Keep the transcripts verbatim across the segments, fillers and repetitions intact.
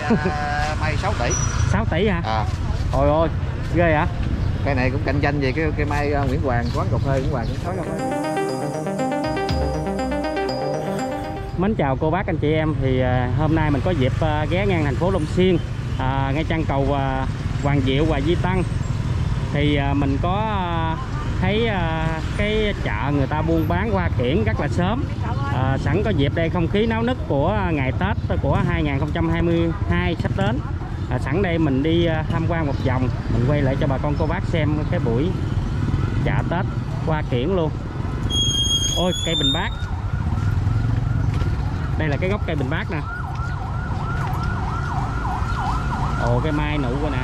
À, mai sáu tỷ. sáu tỷ hả? À. Ôi ôi, ghê hả? Cây này cũng cạnh tranh về cái cây mai uh, Nguyễn Hoàng, quán cà phê Nguyễn Hoàng cũng sáu cà phê. Mến chào cô bác anh chị em. Thì uh, hôm nay mình có dịp uh, ghé ngang thành phố Long Xuyên, uh, ngay chân cầu uh, Hoàng Diệu và Di Tăng. Thì uh, mình có uh, thấy uh, cái chợ người ta buôn bán hoa kiển rất là sớm. uh, Sẵn có dịp đây không khí náo nức của ngày Tết của hai nghìn không trăm hai mươi hai sắp đến. À, sẵn đây mình đi uh, tham quan một vòng, mình quay lại cho bà con cô bác xem cái buổi chợ Tết hoa kiển luôn. Ôi, cây bình bát. Đây là cái gốc cây bình bát nè. Ồ, cái mai nụ coi nè.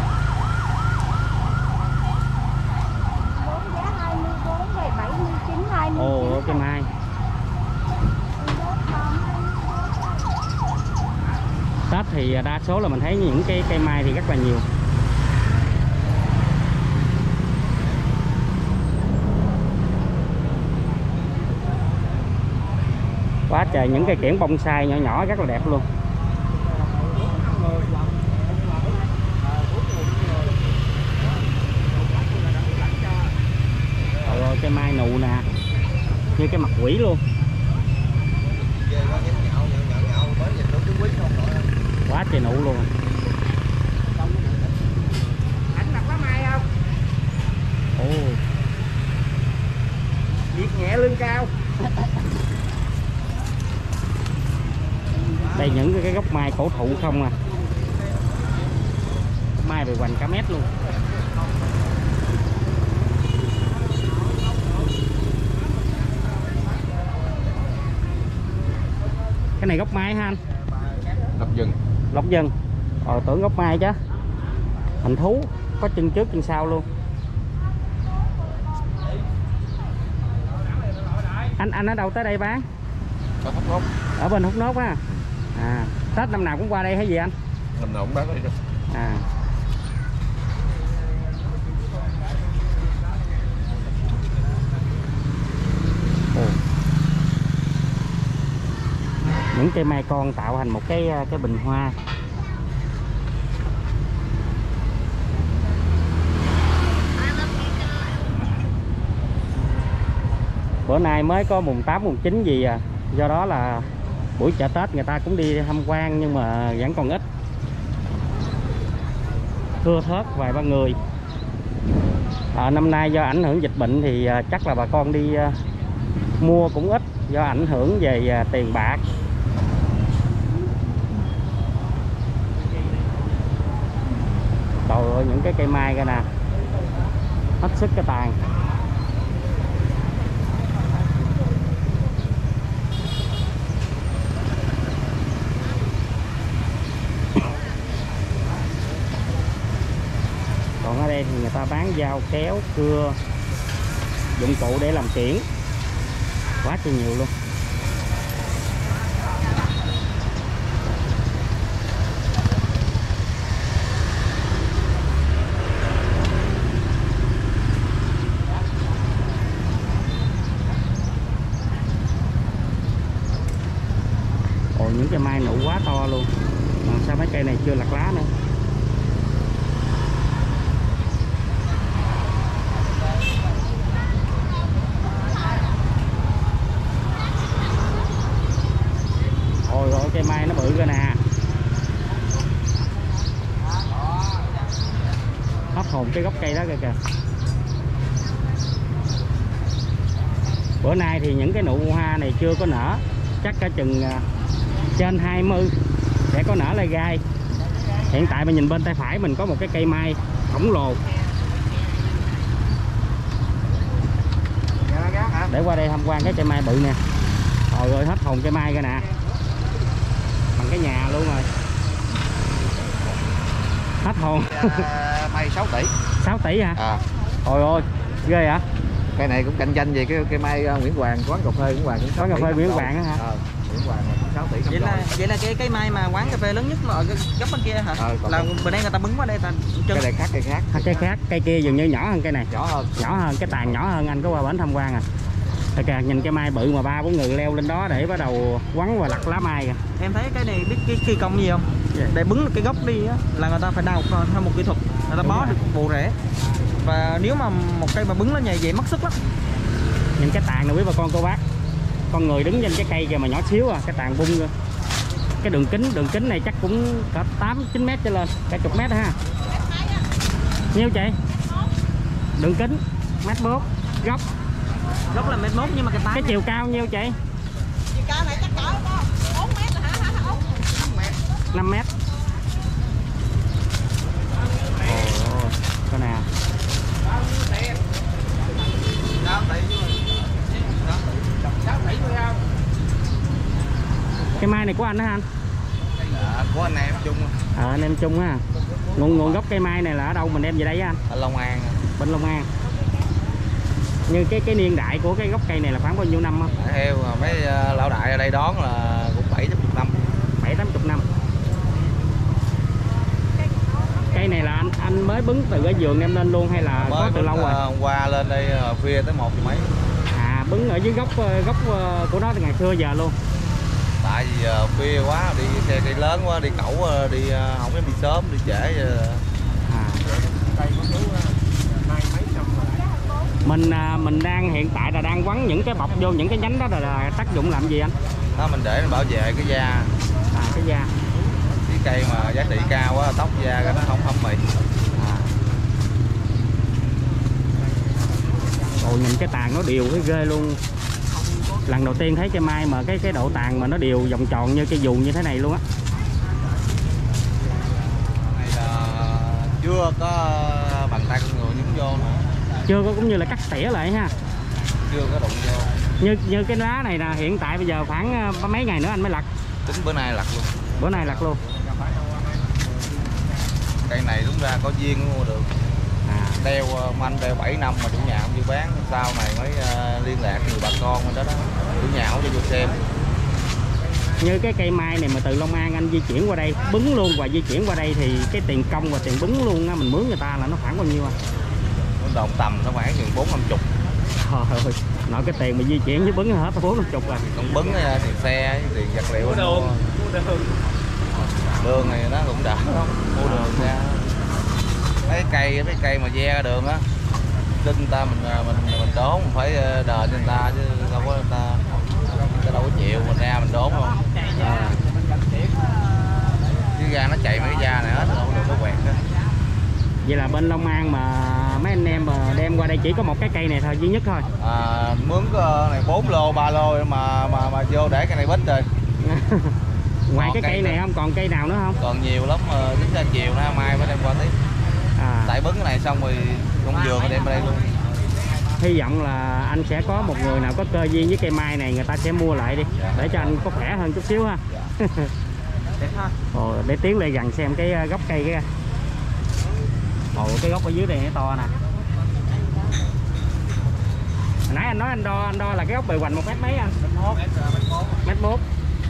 Ồ, cái mai. Tết thì đa số là mình thấy những cái cây mai thì rất là nhiều. Quá trời những cây kiển bonsai nhỏ nhỏ rất là đẹp luôn. Trời ơi, cây mai nụ nè, như cái mặt quỷ luôn. Quá trời nụ luôn. Anh đặt lá mai không? Ồ, Việc nhẹ lương cao. đây những cái gốc mai cổ thụ không à. Mai bề hoành cả mét luôn. Cái này gốc mai hả anh? Lộc vừng. Lộc vừng. Ờ, tưởng gốc mai chứ. Hình thú, có chân trước chân sau luôn. Anh anh ở đâu tới đây bán? Ở Thốt Nốt. Ở bên Thốt Nốt á. À, Tết năm nào cũng qua đây hay gì anh? Năm nào cũng bán đây đâu. À. Ồ. Những cây mai con tạo thành một cái cái bình hoa. Bữa nay mới có mùng tám mùng chín gì à, do đó là buổi chợ Tết người ta cũng đi tham quan nhưng mà vẫn còn ít, thưa thớt vài ba người. À, năm nay do ảnh hưởng dịch bệnh thì à, chắc là bà con đi à, mua cũng ít do ảnh hưởng về à, tiền bạc. Trời ơi, những cái cây mai coi nè, hết sức cái tàn. Còn ở đây thì người ta bán dao kéo, cưa, dụng cụ để làm kiển, quá trời nhiều luôn. Ồ, những cây mai nụ quá to luôn. Mà sao mấy cây này chưa lặt lá nữa. Ôi ôi, cây mai nó bự cơ nè. Hết hồn cái gốc cây đó kìa kìa. Bữa nay thì những cái nụ hoa này chưa có nở, chắc cả chừng trên hai mươi sẽ có nở lại gai. Hiện tại mình nhìn bên tay phải mình có một cái cây mai khổng lồ. Để qua đây tham quan cái cây mai bự nè. Trời ơi, hết hồn cây mai kìa nè, bằng cái nhà luôn rồi. Hết hồn. À, mai sáu tỷ. sáu tỷ hả? À. Ôi ôi, ghê hả? Cây này cũng cạnh tranh về cái cây mai uh, Nguyễn Hoàng, quán cà phê Nguyễn Hoàng cũng sáu tỷ. Quán cà phê Nguyễn Hoàng hả? Ờ, Nguyễn Hoàng cũng sáu tỷ. Vậy là vậy là cái cái mai mà quán cà phê lớn nhất mà ở cái góc bên kia hả? Ờ, là bên đây người ta bứng qua đây ta chân. Cái này khác, cây khác. À, cây khác, cây kia dường như nhỏ hơn cây này. Nhỏ hơn. Nhỏ hơn, cái tàn nhỏ hơn, anh có qua bển tham quan à. Thật kìa, nhìn cái mai bự mà ba bốn người leo lên đó để bắt đầu quấn và lặt lá mai kìa. Em thấy cái này biết cái kỳ công gì không? Để bứng cái gốc đi á, là người ta phải đào theo một kỹ thuật, người ta bó được bộ rễ. Và nếu mà một cây mà bứng nó nhầy vậy mất sức lắm. Những cái tàn này quý bà con cô bác, con người đứng trên cái cây kìa mà nhỏ xíu à, cái tàn bung rồi. Cái đường kính đường kính này chắc cũng cả tám chín mét trở lên, cả chục mét ha. Nhiêu chị? Đường kính mét bốn, gốc Gốc là mét mốt nhưng mà cái tán cái chiều cao nhiêu chị? Chiều cao này chắc cỡ bốn mét là hả hả hả? năm mét. Ồ, coi nào. Cái mai này của anh đó anh? Dạ, của anh em chung. Ờ à, anh em chung á. Nguồn nguồn gốc cây mai này là ở đâu mình đem về đây á anh? Ở Long An. Bên Long An. Như cái cái niên đại của cái gốc cây này là khoảng bao nhiêu năm không? Theo mấy uh, lão đại ở đây đón là cũng bảy tám chục năm. bảy tám chục năm. Cây này là anh anh mới bứng từ cái vườn em lên luôn hay là mới có từ lâu rồi? Hôm qua lên đây uh, khuya tới một giờ mấy. À, bứng ở dưới gốc gốc của nó từ ngày xưa giờ luôn. Tại vì uh, khuya quá, đi xe đi lớn quá, đi cẩu uh, đi uh, không dám đi sớm, đi trễ. Uh. À. Mình mình đang hiện tại là đang quấn những cái bọc vô những cái nhánh đó là, là tác dụng làm gì anh? Đó mình để nó bảo vệ cái da. À, cái da. Cái cây mà giá trị cao quá, tóc da cái nó không thấm mì. À. Ồ, nhìn cái tàn nó đều thấy ghê luôn. Lần đầu tiên thấy cây mai mà cái cái độ tàn mà nó đều vòng tròn như cây dù như thế này luôn á. Này là chưa có bàn tay con người nhúng vô nữa. Chưa có, cũng như là cắt tỉa lại ha. Chưa có đụng vô. Như như cái lá này là hiện tại bây giờ khoảng mấy ngày nữa anh mới lặt? Tính bữa nay lặt luôn. Bữa nay lặt luôn. Cây này đúng ra có duyên mua được. À. Đeo anh đeo bảy năm mà chủ nhà không chịu bán, sau này mới uh, liên lạc người bà con bên đó đó. Chủ nhà không cho vô xem. Như cái cây mai này mà từ Long An anh di chuyển qua đây bứng luôn và di chuyển qua đây thì cái tiền công và tiền bứng luôn á, mình mướn người ta là nó khoảng bao nhiêu anh? Đồng tầm nó khoảng chừng bốn năm chục. Trời ơi, nội cái tiền mà di chuyển với bứng hết bốn năm chục rồi. Còn bứng tiền xe, tiền vật liệu đường. Đường này nó cũng đỡ lắm, mua đường ra. Mấy cây mấy cây mà ve ra đường á, xin người ta mình mình mình đốn mình phải đền cho người ta chứ đâu có người ta, người ta đâu có chịu, mình ra mình đốn không. À. Chứ ra nó chạy mấy cái da này hết, đâu có quẹt hết. Vậy là bên Long An mà mấy anh em mà đem qua đây chỉ có một cái cây này thôi, duy nhất thôi. À, mướn cái này bốn lô, ba lô mà mà mà vô để cái này bít rồi. Ngoài còn cái cây, cây này không còn cây nào nữa không? Còn nhiều lắm, tính ra chiều nay mai mới đem qua tiếp. À. Tại bứng cái này xong rồi cũng vừa đem qua đây luôn. Hy vọng là anh sẽ có một người nào có cơ duyên với cây mai này, người ta sẽ mua lại đi, để cho anh có khỏe hơn chút xíu ha. Ồ, để tiến lại gần xem cái gốc cây kia. Ồ, cái gốc ở dưới này nó to nè. Hồi nãy anh nói anh đo anh đo là cái gốc bề hoành một mét mấy anh? Mét mốt.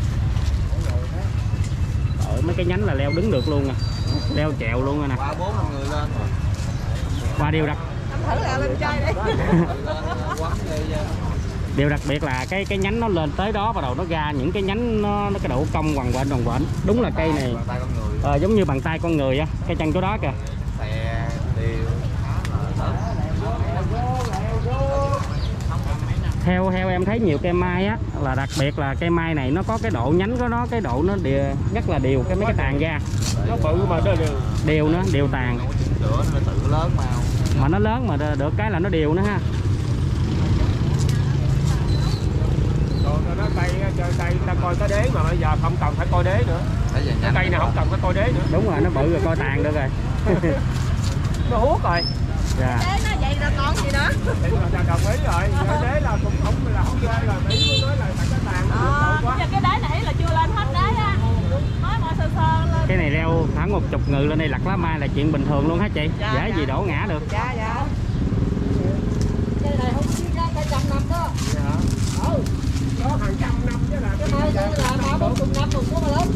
Ở mấy cái nhánh là leo đứng được luôn nè, leo trèo luôn rồi nè. Qua bốn năm người lên rồi. Qua điều đặc. Thử là lên chơi đấy. Điều đặc biệt là cái cái nhánh nó lên tới đó bắt đầu nó ra những cái nhánh nó, nó cái độ cong hoàng quện hoàng quện. Đúng là cây này à, giống như bàn tay con người á, cái chân chỗ đó kìa. Theo theo em thấy nhiều cây mai á là đặc biệt là cây mai này nó có cái độ nhánh của nó, cái độ nó đều, rất là đều cái mấy cái tàn ra. Nó bự mà nó đều. Đều nữa, đều tàn. Nó tự lớn mà. Mà nó lớn mà được cái là nó đều nữa ha. Còn nó cây cây ta coi cái đế mà bây giờ không cần phải coi đế nữa. Cái cây này không cần phải coi đế nữa. Đúng rồi, nó bự rồi coi tàn được rồi. Nó hút rồi. Dạ. Đế nó vậy rồi còn gì nữa. Thì là đồng ý rồi, cái đế là cũng không là không ghê rồi, Mỹ nói là cái tàn Ờ, quá. cái đế này là chưa lên hết đế á. Mới mà sơ sơ lên. Cái này leo khoảng một chục người lên đây lặt lá mai là chuyện bình thường luôn hả chị? Dạ, dễ dạ. gì đổ ngã được. Dạ dạ. Cái này không ra cả trăm năm đó. Dạ. Ừ. Có hàng trăm năm chứ là Cái này là ba bốn chục năm rồi số mà lớn.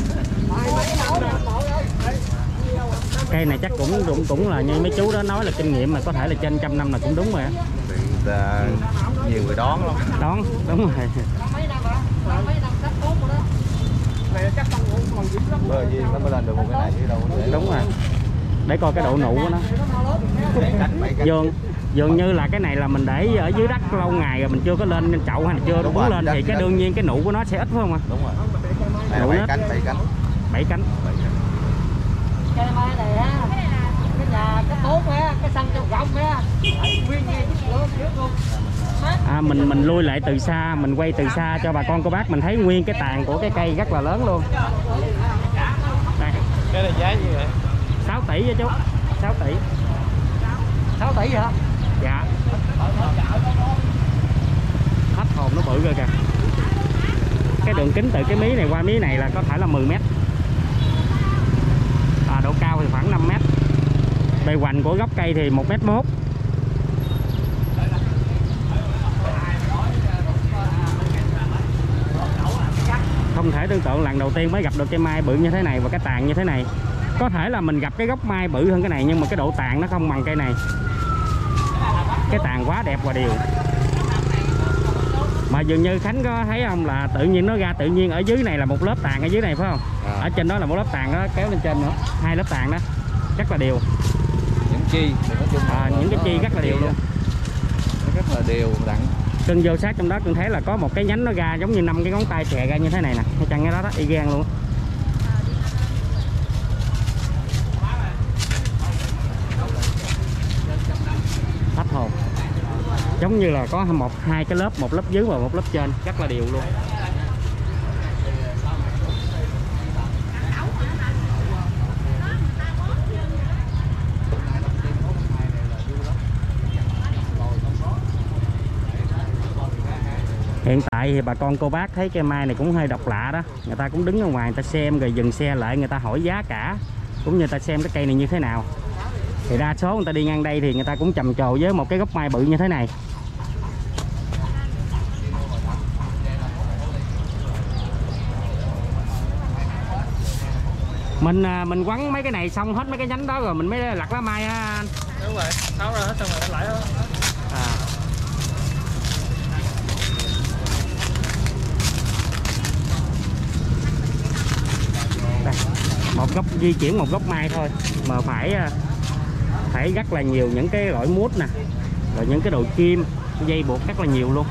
Cây này chắc cũng cũng cũng là như mấy chú đó nói là kinh nghiệm mà có thể là trên trăm năm là cũng đúng rồi á. Là nhiều người đón lắm. Đón, đúng rồi. Mấy năm rồi, mấy năm cách tốt rồi đó. này chắc còn còn Bờ gì nó mới lên được một cái này chứ đâu để. Đúng rồi, để coi cái độ nụ của nó. Dường dường như là cái này là mình để ở dưới đất lâu ngày rồi mình chưa có lên chậu hay là chưa đúng muốn lên thì cái đương nhiên cái nụ của nó sẽ ít phải không ạ? Đúng rồi. Này bảy cánh, bảy cánh. Bảy cánh. Cây mai này á, cái nhà cái tốt á, cái sân trong rộng á, nguyên nghe luôn trước luôn. À, mình mình lui lại từ xa, mình quay từ xa cho bà con cô bác mình thấy nguyên cái tàn của cái cây rất là lớn luôn. Đây. Cái này giá như vậy? sáu tỷ với chú. sáu tỷ. sáu tỷ hả? Dạ. Hết hồn nó bự rồi kìa. Cái đường kính từ cái mí này qua mí này là có thể là mười mét. À, độ cao thì khoảng năm mét. Bề hoành của gốc cây thì một mét mốt. Không thể tưởng tượng lần đầu tiên mới gặp được cây mai bự như thế này và cái tàn như thế này. Có thể là mình gặp cái gốc mai bự hơn cái này nhưng mà cái độ tàn nó không bằng cây này. Cái tàn quá đẹp và đều. Mà dường như Khánh có thấy không là tự nhiên nó ra tự nhiên ở dưới này là một lớp tàn ở dưới này phải không? À. Ở trên đó là một lớp tàn đó kéo lên trên nữa, hai lớp tàn đó rất là đều. Những chi nói chung à, những cái chi rất là đều luôn. Nó rất là đều đặn. Cưng vô sát trong đó cưng thấy là có một cái nhánh nó ra giống như năm cái ngón tay xè ra như thế này nè, hay chăng cái đó đó y gan luôn. Hết hồn. Giống như là có một hai cái lớp, một lớp dưới và một lớp trên rất là đều luôn. Hiện tại thì bà con cô bác thấy cây mai này cũng hơi độc lạ đó. Người ta cũng đứng ở ngoài người ta xem rồi dừng xe lại, người ta hỏi giá cả cũng như người ta xem cái cây này như thế nào. Thì đa số người ta đi ngang đây thì người ta cũng trầm trồ với một cái gốc mai bự như thế này. Mình mình quấn mấy cái này xong hết mấy cái nhánh đó rồi mình mới lặt lá mai á anh. Đúng rồi, tháo ra hết xong rồi lại đó. À. Đây, một gốc di chuyển một gốc mai thôi mà phải phải rất là nhiều những cái loại mút nè, rồi những cái đồ kim, dây buộc rất là nhiều luôn.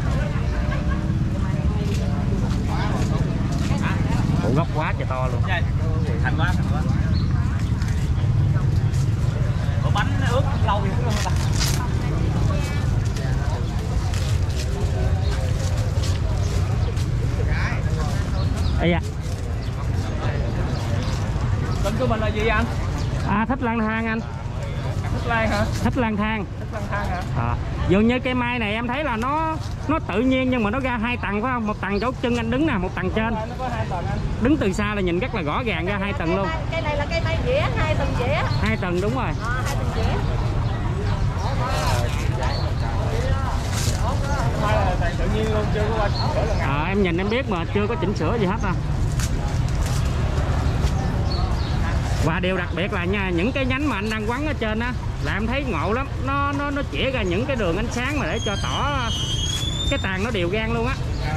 Bộ gốc quá trời to luôn. Thành quá, thành quá. Ủa bánh nó ướt lâu vậy không ta? Ây da. Tên của mình là gì anh? À, thích lang thang anh. Thích lan hả? Thích lang thang. Thích lang thang hả? À, dường như cây mai này em thấy là nó nó tự nhiên nhưng mà nó ra hai tầng phải không? Một tầng chỗ chân anh đứng nè, một tầng trên. Nó có hai tầng anh. Đứng từ xa là nhìn rất là rõ ràng ra hai tầng luôn. Cây này là cây mai dẻ, hai tầng dẻ. Hai tầng đúng rồi. À, hai tầng dẻ. Mai là tầng tự nhiên luôn, chưa có qua chỉnh sửa lần nào. À, em nhìn em biết mà chưa có chỉnh sửa gì hết đâu. Và điều đặc biệt là nha, những cái nhánh mà anh đang quấn ở trên á là em thấy ngộ lắm, nó nó nó chĩa ra những cái đường ánh sáng mà để cho tỏ cái tàn nó đều gan luôn á.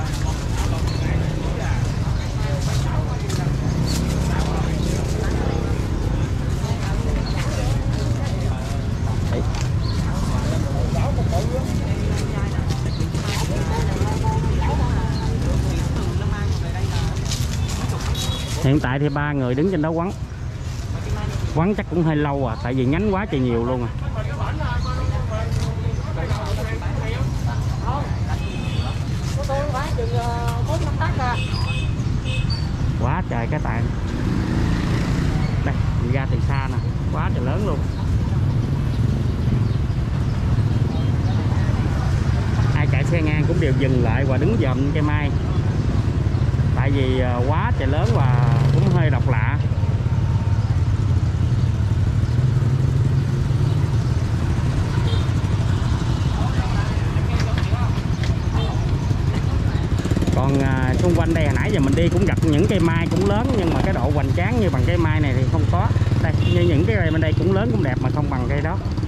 Hiện tại thì ba người đứng trên đó quấn. Quấn chắc cũng hơi lâu à, tại vì nhánh quá trời nhiều luôn à. Quá trời cái tàn. Đây, mình ra từ xa nè, quá trời lớn luôn. Ai chạy xe ngang cũng đều dừng lại và đứng dòm cây mai. Tại vì quá trời lớn và cũng hơi độc lạ. Còn à, xung quanh đây hồi nãy giờ mình đi cũng gặp những cây mai cũng lớn nhưng mà cái độ hoành tráng như bằng cây mai này thì không có. Đây, như những cái cây bên đây cũng lớn cũng đẹp mà không bằng cây đó.